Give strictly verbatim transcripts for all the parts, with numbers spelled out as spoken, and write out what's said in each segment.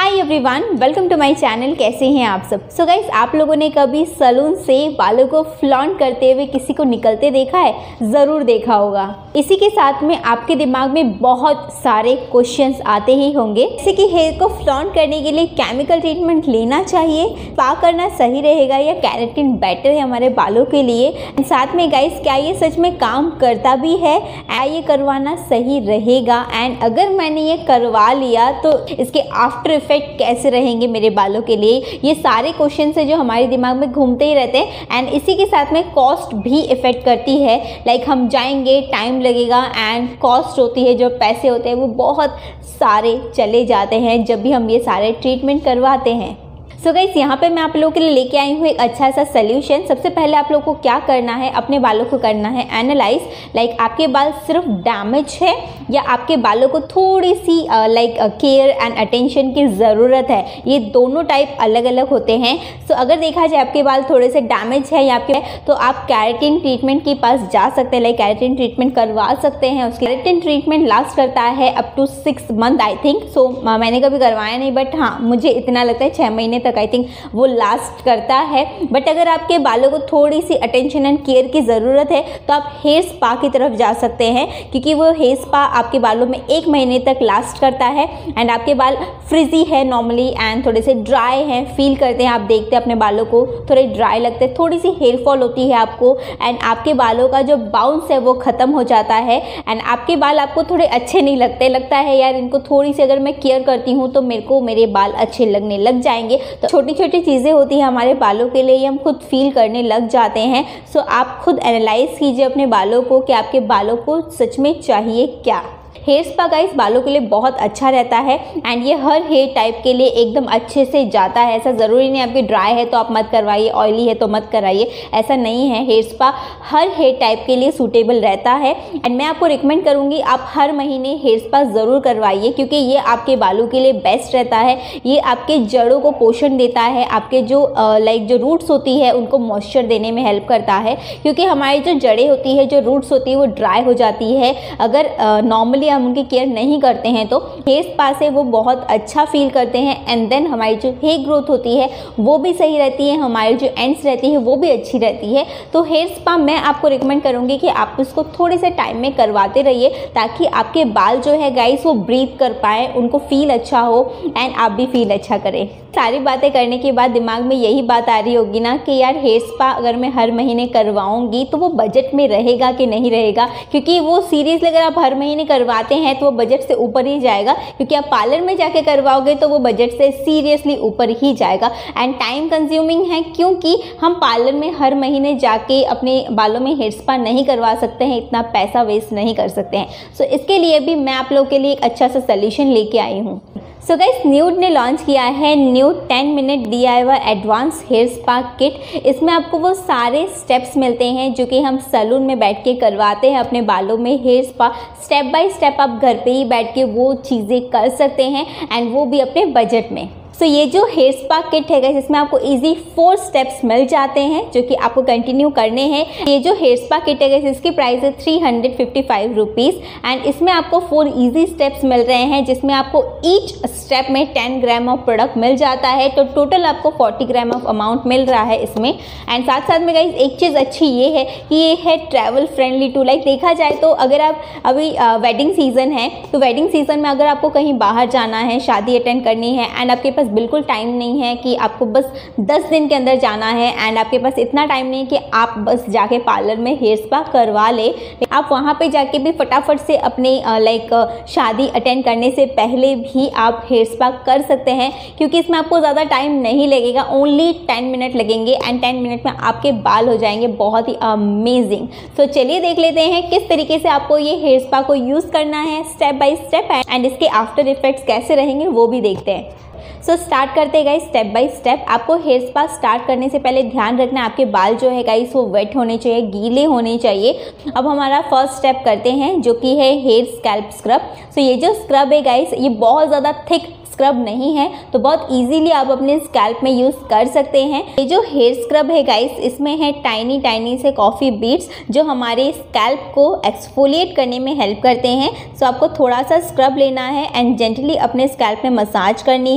Hi everyone, welcome to my channel. कैसे हैं आप सब? सो so गाइस, आप लोगों ने कभी सैलून से बालों को फ्लॉन्ट करते हुए किसी को निकलते देखा है? ज़रूर देखा होगा। इसी के साथ में आपके दिमाग में बहुत सारे क्वेश्चंस आते ही होंगे, जैसे कि हेयर को फ्लॉन्ट करने के लिए केमिकल ट्रीटमेंट लेना चाहिए, स्पा करना सही रहेगा या केराटिन बेटर है हमारे बालों के लिए। साथ में गाइस, क्या ये सच में काम करता भी है? क्या ये करवाना सही रहेगा? एंड अगर मैंने ये करवा लिया तो इसके आफ्टर इफेक्ट कैसे रहेंगे मेरे बालों के लिए? ये सारे क्वेश्चन है जो हमारे दिमाग में घूमते ही रहते हैं। एंड इसी के साथ में कॉस्ट भी इफेक्ट करती है। लाइक हम जाएंगे, टाइम लगेगा एंड कॉस्ट होती है, जो पैसे होते हैं वो बहुत सारे चले जाते हैं जब भी हम ये सारे ट्रीटमेंट करवाते हैं। सो गाइस, यहाँ पे मैं आप लोगों के लिए लेके आई हूँ एक अच्छा सा सोल्यूशन। सबसे पहले आप लोगों को क्या करना है, अपने बालों को करना है एनालाइज। लाइक आपके बाल सिर्फ डैमेज है या आपके बालों को थोड़ी सी लाइक केयर एंड अटेंशन की ज़रूरत है। ये दोनों टाइप अलग अलग होते हैं। सो so, अगर देखा जाए आपके बाल थोड़े से डैमेज है या आपके, तो आप केराटिन ट्रीटमेंट के पास जा सकते हैं। लाइक केराटिन ट्रीटमेंट करवा सकते हैं। उसके केराटिन ट्रीटमेंट लास्ट करता है up to six month I think. So मैंने कभी करवाया नहीं, बट हाँ मुझे इतना लगता है छः महीने आई थिंक वो लास्ट करता है। बट अगर आपके बालों को थोड़ी सी अटेंशन एंड केयर की ज़रूरत है तो आप हेयर स्पा की तरफ जा सकते हैं, क्योंकि वो हेयर स्पा आपके बालों में एक महीने तक लास्ट करता है। एंड आपके बाल फ्रिजी है नॉर्मली एंड थोड़े से ड्राई हैं, फील करते हैं, आप देखते हैं अपने बालों को थोड़े ड्राई लगते हैं, थोड़ी सी हेयर फॉल होती है आपको। एंड आपके बालों का जो बाउंस है वो ख़त्म हो जाता है। एंड आपके बाल आपको थोड़े अच्छे नहीं लगते, लगता है यार इनको थोड़ी सी अगर मैं केयर करती हूँ तो मेरे को मेरे बाल अच्छे लगने लग जाएंगे। तो छोटी छोटी चीज़ें होती हैं हमारे बालों के लिए, ये हम खुद फील करने लग जाते हैं। सो आप खुद एनालाइज कीजिए अपने बालों को कि आपके बालों को सच में चाहिए क्या। हेयर स्पा गाइस बालों के लिए बहुत अच्छा रहता है एंड ये हर हेयर टाइप के लिए एकदम अच्छे से जाता है। ऐसा ज़रूरी नहीं आपकी ड्राई है तो आप मत करवाइए, ऑयली है तो मत कराइए, ऐसा नहीं है। हेयर स्पा हर हेयर टाइप के लिए सूटेबल रहता है। एंड मैं आपको रिकमेंड करूँगी आप हर महीने हेयर स्पा ज़रूर करवाइए, क्योंकि ये आपके बालों के लिए बेस्ट रहता है। ये आपके जड़ों को पोषण देता है, आपके जो लाइक जो रूट्स होती है उनको मॉइस्चर देने में हेल्प करता है, क्योंकि हमारी जो जड़ें होती है, जो रूट्स होती है वो ड्राई हो जाती है अगर नॉर्मली हम उनकी केयर नहीं करते हैं। तो हेयर स्पा से वो बहुत अच्छा फील करते हैं। एंड देन हमारी जो हेयर ग्रोथ होती है वो भी सही रहती है, हमारी जो एंड्स रहती है वो भी अच्छी रहती है। तो हेयर स्पा मैं आपको रिकमेंड करूँगी कि आप उसको थोड़े से टाइम में करवाते रहिए, ताकि आपके बाल जो है गाइस वो ब्रीथ कर पाएँ, उनको फील अच्छा हो एंड आप भी फील अच्छा करें। सारी बातें करने के बाद दिमाग में यही बात आ रही होगी ना कि यार हेयर स्पा अगर मैं हर महीने करवाऊँगी तो वो बजट में रहेगा कि नहीं रहेगा, क्योंकि वो सीरियसली अगर आप हर महीने करवाते हैं तो वो बजट से ऊपर ही जाएगा, क्योंकि आप पार्लर में जाके करवाओगे तो वो बजट से सीरियसली ऊपर ही जाएगा। एंड टाइम कंज्यूमिंग है, क्योंकि हम पार्लर में हर महीने जाके अपने बालों में हेयर स्पा नहीं करवा सकते हैं, इतना पैसा वेस्ट नहीं कर सकते हैं। सो so, इसके लिए भी मैं आप लोगों के लिए एक अच्छा सा सोल्यूशन लेके आई हूँ। सो गाइस, न्यूड ने लॉन्च किया है Nude ten minute D I Y advance hair spa kit. इसमें आपको वो सारे स्टेप्स मिलते हैं जो कि हम सैलून में बैठ के करवाते हैं अपने बालों में hair spa. Step by step आप घर पे ही बैठ के वो चीज़ें कर सकते हैं एंड वो भी अपने बजट में। सो so, ये जो हेयर स्पा किट है गाइस, इसमें आपको इजी फोर स्टेप्स मिल जाते हैं जो कि आपको कंटिन्यू करने हैं। ये जो हेयर स्पा किट है गाइस, इसकी प्राइस है three hundred fifty five rupees and इसमें आपको फोर इजी स्टेप्स मिल रहे हैं, जिसमें आपको ईच स्टेप में टेन ग्राम ऑफ प्रोडक्ट मिल जाता है। तो टोटल आपको फोर्टी ग्राम ऑफ अमाउंट मिल रहा है इसमें। एंड साथ साथ में गाइस एक चीज़ अच्छी ये है कि ये है ट्रैवल फ्रेंडली टू। लाइक देखा जाए तो अगर आप अभी वेडिंग सीजन है तो वेडिंग सीजन में अगर आपको कहीं बाहर जाना है, शादी अटेंड करनी है एंड आपके पास बिल्कुल टाइम नहीं है कि आपको बस दस दिन के अंदर जाना है एंड आपके पास इतना टाइम नहीं है कि आप बस जाके पार्लर में हेयर स्पा करवा ले, आप वहाँ पे जाके भी फटाफट से अपने लाइक शादी अटेंड करने से पहले भी आप हेयर स्पा कर सकते हैं, क्योंकि इसमें आपको ज़्यादा टाइम नहीं लगेगा, ओनली टेन मिनट लगेंगे एंड टेन मिनट में आपके बाल हो जाएंगे बहुत ही अमेजिंग। सो चलिए देख लेते हैं किस तरीके से आपको ये हेयर स्पा को यूज़ करना है स्टेप बाय स्टेप, एंड इसके आफ्टर इफेक्ट्स कैसे रहेंगे वो भी देखते हैं। सो so, स्टार्ट करते हैं गाइस स्टेप बाय स्टेप। आपको हेयर स्पा स्टार्ट करने से पहले ध्यान रखना आपके बाल जो है गाइस वो वेट होने चाहिए, गीले होने चाहिए। अब हमारा फर्स्ट स्टेप करते हैं जो कि है हेयर स्कैल्प स्क्रब। सो ये जो स्क्रब है गाइस, ये बहुत ज़्यादा थिक स्क्रब नहीं है, तो बहुत इजीली आप अपने स्कैल्प में यूज़ कर सकते हैं। ये जो हेयर स्क्रब है गाइस, इसमें है टाइनी टाइनी से कॉफ़ी बीड्स जो हमारे स्कैल्प को एक्सफोलिएट करने में हेल्प करते हैं। सो आपको थोड़ा सा स्क्रब लेना है एंड जेंटली अपने स्कैल्प में मसाज करनी है।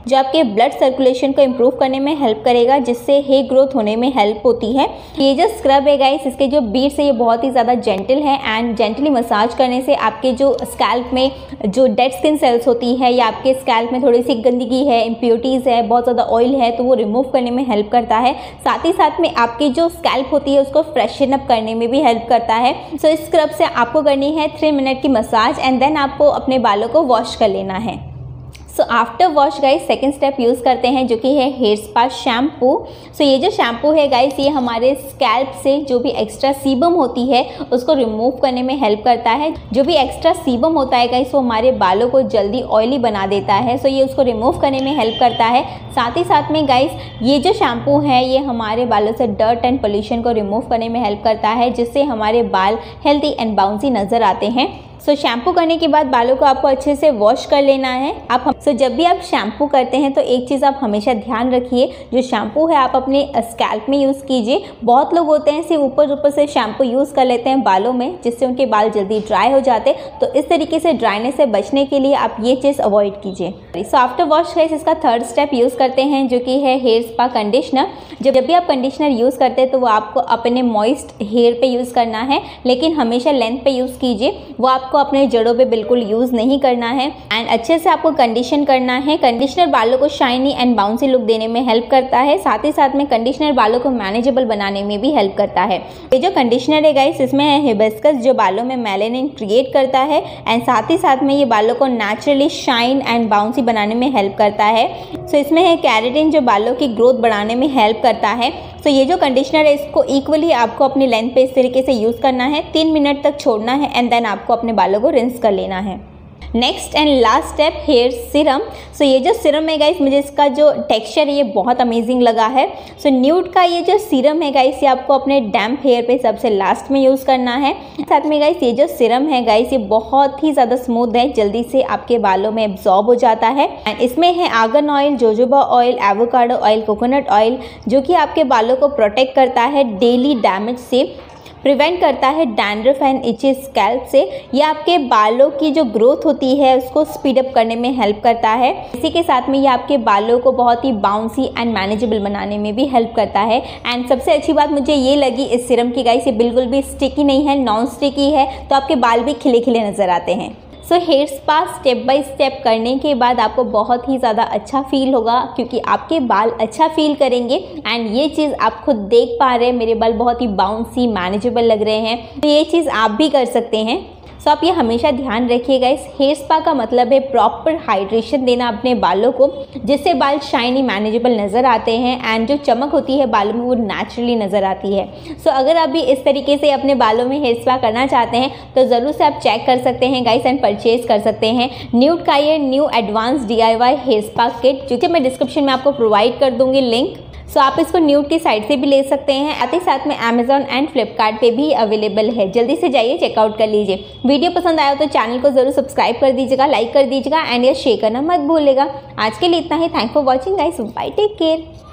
जो आपके ब्लड सर्कुलेशन को इम्प्रूव करने में हेल्प करेगा, जिससे हेयर ग्रोथ होने में हेल्प होती है। ये जो स्क्रब है गाइस, इसके जो बीड्स है ये बहुत ही ज़्यादा जेंटल है एंड जेंटली मसाज करने से आपके जो स्कैल्प में जो डेड स्किन सेल्स होती है या आपके स्कैल्प में थोड़ी सी गंदगी है, इम्प्योरिटीज़ है, बहुत ज़्यादा ऑयल है, तो वो रिमूव करने में हेल्प करता है। साथ ही साथ में आपकी जो स्कैल्प होती है उसको फ्रेशन अप करने में भी हेल्प करता है। सो इस स्क्रब से आपको करनी है थ्री मिनट की मसाज एंड देन आपको अपने बालों को वॉश कर लेना है। So after wash guys second step use करते हैं जो कि है हेयर स्पा शैम्पू। सो ये जो शैम्पू है गाइस ये हमारे स्कैल्प से जो भी एक्स्ट्रा सीबम होती है उसको रिमूव करने में हेल्प करता है। जो भी एक्स्ट्रा सीबम होता है गाइस वो हमारे बालों को जल्दी ऑयली बना देता है। सो ये उसको रिमूव करने में हेल्प करता है। साथ ही साथ में गाइस ये जो शैम्पू है ये हमारे बालों से डर्ट एंड पोल्यूशन को रिमूव करने में हेल्प करता है, जिससे हमारे बाल हेल्दी एंड बाउंसी नज़र आते हैं। सो so, शैम्पू करने के बाद बालों को आपको अच्छे से वॉश कर लेना है। आप सो so, जब भी आप शैम्पू करते हैं तो एक चीज़ आप हमेशा ध्यान रखिए, जो शैम्पू है आप अपने स्कैल्प में यूज़ कीजिए। बहुत लोग होते हैं सिर्फ ऊपर ऊपर से शैम्पू यूज़ कर लेते हैं बालों में, जिससे उनके बाल जल्दी ड्राई हो जाते, तो इस तरीके से ड्राइनेस से बचने के लिए आप ये चीज़ अवॉइड कीजिए। सो आफ्टर वॉश गाइस इसका थर्ड स्टेप यूज़ करते हैं जो कि है हेयर स्पा कंडीशनर। जब जब भी आप कंडीशनर यूज़ करते हैं तो वो आपको अपने मॉइस्ट हेयर पे यूज़ करना है, लेकिन हमेशा लेंथ पे यूज़ कीजिए। वो आपको अपने जड़ों पे बिल्कुल यूज़ नहीं करना है एंड अच्छे से आपको कंडीशन करना है। कंडीशनर बालों को शाइनी एंड बाउंसी लुक देने में हेल्प करता है। साथ ही साथ में कंडीशनर बालों को मैनेजेबल बनाने में भी हेल्प करता है। ये जो कंडीशनर है गाइस इसमें है हिबिस्कस जो बालों में मेलानिन क्रिएट करता है एंड साथ ही साथ में ये बालों को नेचुरली शाइन एंड बाउंसी बनाने में हेल्प करता है। सो इसमें है कैरेटिन जो बालों की ग्रोथ बढ़ाने में हेल्प करता है। सो ये जो कंडीशनर है इसको इक्वली आपको अपनी लेंथ पे इस तरीके से यूज़ करना है, तीन मिनट तक छोड़ना है एंड देन आपको अपने बालों को रिंस कर लेना है। Next and last step hair serum. So ये जो सीरम है गाइस मुझे इसका जो टेक्सचर है ये बहुत अमेजिंग लगा है। सो so, न्यूड का ये जो सीरम है गाइस ये आपको अपने डैम्प हेयर पे सबसे लास्ट में यूज़ करना है। साथ में गाइस ये जो सीरम है गाइस ये बहुत ही ज़्यादा स्मूथ है, जल्दी से आपके बालों में एब्जॉर्ब हो जाता है एंड इसमें है argan oil, jojoba oil, avocado oil, coconut oil, जो कि आपके बालों को प्रोटेक्ट करता है डेली डैमेज से, प्रिवेंट करता है डैंड्रफ एंड इची स्कैल्प से। ये आपके बालों की जो ग्रोथ होती है उसको स्पीड अप करने में हेल्प करता है। इसी के साथ में ये आपके बालों को बहुत ही बाउंसी एंड मैनेजेबल बनाने में भी हेल्प करता है। एंड सबसे अच्छी बात मुझे ये लगी इस सीरम की गाइस ये बिल्कुल भी स्टिकी नहीं है, नॉन स्टिकी है, तो आपके बाल भी खिले खिले नज़र आते हैं। So hair spa step by step करने के बाद आपको बहुत ही ज़्यादा अच्छा फील होगा, क्योंकि आपके बाल अच्छा फील करेंगे एंड ये चीज़ आप खुद देख पा रहे हैं, मेरे बाल बहुत ही बाउंसी मैनेजेबल लग रहे हैं, तो ये चीज़ आप भी कर सकते हैं। सो आप ये हमेशा ध्यान रखिएगा, इस हेयर स्पा का मतलब है प्रॉपर हाइड्रेशन देना अपने बालों को, जिससे बाल शाइनी मैनेजेबल नज़र आते हैं एंड जो चमक होती है बालों में वो नेचुरली नज़र आती है। सो so, अगर आप भी इस तरीके से अपने बालों में हेयर स्पा करना चाहते हैं तो ज़रूर से आप चेक कर सकते हैं गाइस एंड परचेज कर सकते हैं न्यूड का ये new advance D I Y hair spa kit, जो कि मैं डिस्क्रिप्शन में आपको प्रोवाइड कर दूँगी लिंक। सो so, आप इसको न्यूड की साइट से भी ले सकते हैं, साथ ही साथ में अमेजॉन एंड फ्लिपकार्ट पे भी अवेलेबल है। जल्दी से जाइए चेकआउट कर लीजिए। वीडियो पसंद आया तो चैनल को जरूर सब्सक्राइब कर दीजिएगा, लाइक कर दीजिएगा एंड ये शेयर करना मत भूलिएगा। आज के लिए इतना ही। Thank for watching guys, bye, take care.